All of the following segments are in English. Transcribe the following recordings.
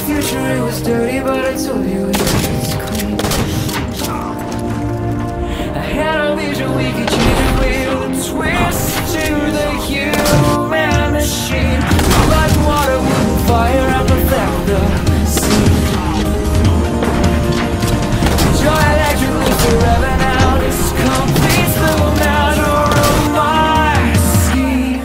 future, it was dirty, but I told you it was clean. I had a vision, we could change it with a twist to the human machine. Like water with fire, I perfect the scene. Your electric lives forever now. This completes the measure of my scheme.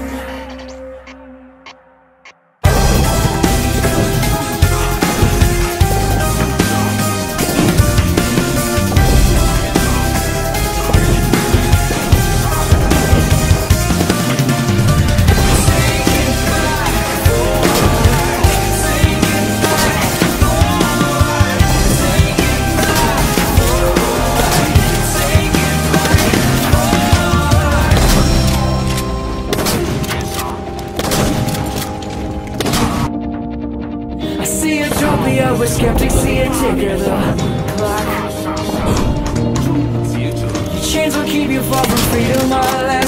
See utopia where skeptics see a ticker the clock. Your chains will keep you far from freedom, my last